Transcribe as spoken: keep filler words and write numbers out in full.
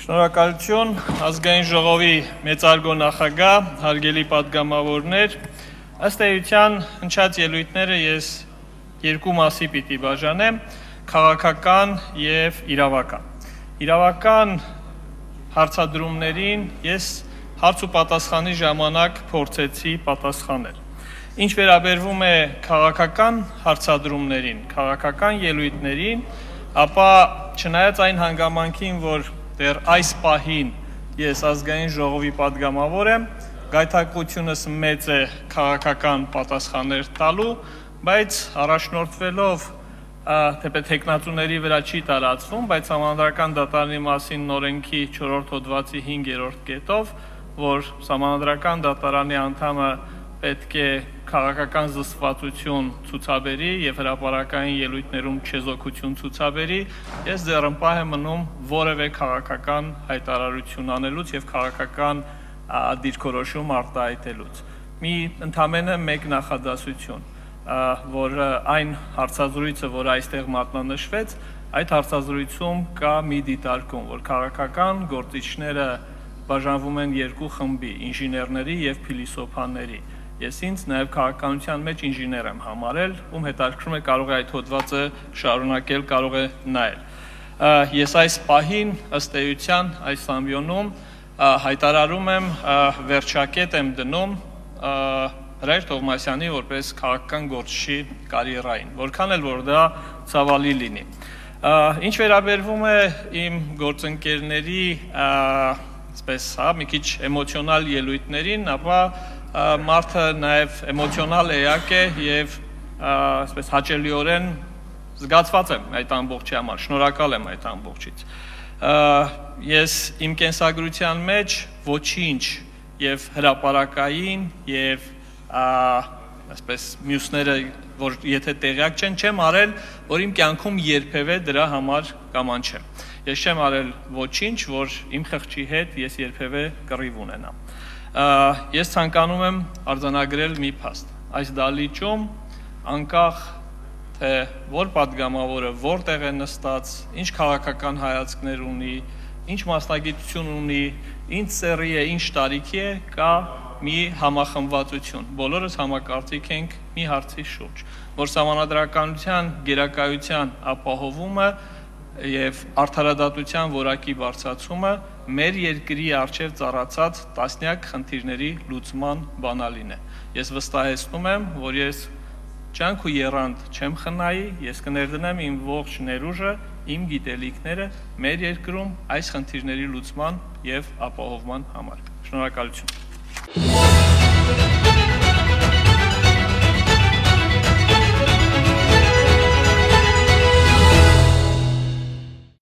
Շնորհակալություն ազգային ժողովի մեծարգո նախագահ, հարգելի պատգամավորներ, ըստ էության հնչած ելույթները ես երկու մասի պիտի բաժանեմ, քաղաքական եւ իրավական։ Իրավական հարցադրումներին ես հարց ու պատասխանի ժամանակ փորձեցի պատասխանել։ Ինչ վերաբերվում է քաղաքական հարցադրումներին, քաղաքական ելույթներին, ապա չնայած այն հանգամանքին, որ դեռ այս պահին ես ազգային ժողովի պատգամավոր եմ, գայթակղությունս մեծ է քաղաքական պատասխաններ տալու, բայց առաջնորդվելով թեպետ թեկնածուների վրա չի տարածվում, բայց Սահմանադրական դատարանի մասին օրենքի չորրորդ հոդվածի հինգերորդ կետով, որ Սահմանադրական դատարանի անդամը պետք է քաղաքական զսպվածություն ցուցաբերի եւ հրապարակային ելույթներում չեզոքություն ցուցաբերի, ես ձեռնպահ եմ մնում որևէ քաղաքական հայտարարություն անելուց եւ քաղաքական դիրքորոշում արտահայտելուց։ Մի ընդամենը մեկ նախադասություն, որ այն հարցազրույցը, որ այստեղ մատնանշվեց, այդ հարցազրույցում կա մի դիտարկում, որ քաղաքական գործիչները բաժանվում են երկու խմբի՝ ինժեներների եւ փիլիսոփաների։ Ես ինձ նաև քաղաքականության մեջ ինժեներ եմ համարել, ում հետաքրքրում է կարող է այդ հոդվածը շարունակել, կարող է նայել։ Ես այս պահին ըստ էության այս ամբիոնում հայտարարում եմ, վերջակետ եմ դնում Հրայր Թովմասյանի որպես քաղաքական գործչի կարիերային, որքան էլ որ դա ցավալի լինի։ Ինչ վերաբերվում է իմ գործընկերների, այսպես, հա, մի քիչ էմոցիոնալ ելույթներին, ապա մարդը նաև էմոցիոնալ էակ է եւ այսպես հաճելիորեն զգացված եմ այդ ամբողջի համար, շնորհակալ եմ այդ ամբողջից։ Ես իմ կենսագրության մեջ ոչինչ եւ հրապարակային եւ այսպես մյուսները, որ եթե տեղյակ չեն, չեմ արել, որ իմ կյանքում երբևէ դրա համար կամանչեմ։ Ես չեմ արել ոչինչ, որ իմ խղճի հետ ես երբևէ կռիվ ունենամ։ Ես ցանկանում եմ արձանագրել մի փաստ։ Այս դալիճում անկախ թե որ պատգամավորը որտեղ է նստած, ինչ քաղաքական հայացքներ ունի, ինչ մասնագիտություն ունի, ինչ սեռի է, ինչ տարիքի է, կա մի համախմբվածություն։ Բոլորս համակարծիք ենք մի հարցի շուրջ, որ Սահմանադրականության գերակայության ապահովումը եւ արդարադատության որակի բարձրացումը մեր երկրի առջև ծառացած տասնյակ խնդիրների լուծման բանալին է։ Ես վստահեցնում եմ, որ ես ջանք ու եռանդ չեմ խնայի, ես կներդնեմ իմ ողջ ներուժը, իմ գիտելիքները մեր երկրում այս խնդիրների լուծման եւ ապահովման համար։ Շնորհակալություն։